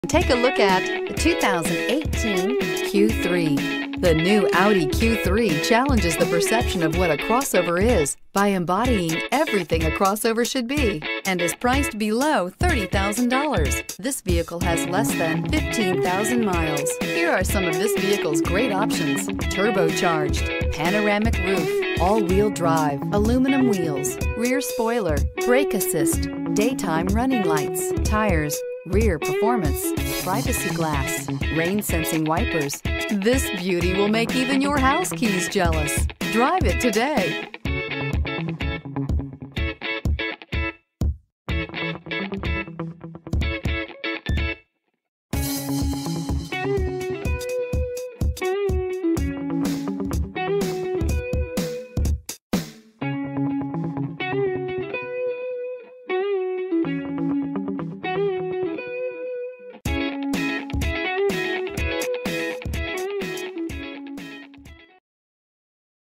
Take a look at the 2018 Q3. The new Audi Q3 challenges the perception of what a crossover is by embodying everything a crossover should be and is priced below $30,000. This vehicle has less than 15,000 miles. Here are some of this vehicle's great options: turbocharged, panoramic roof, all-wheel drive, aluminum wheels, rear spoiler, brake assist, daytime running lights, tires, rear performance, privacy glass, rain sensing wipers. This beauty will make even your house keys jealous. Drive it today.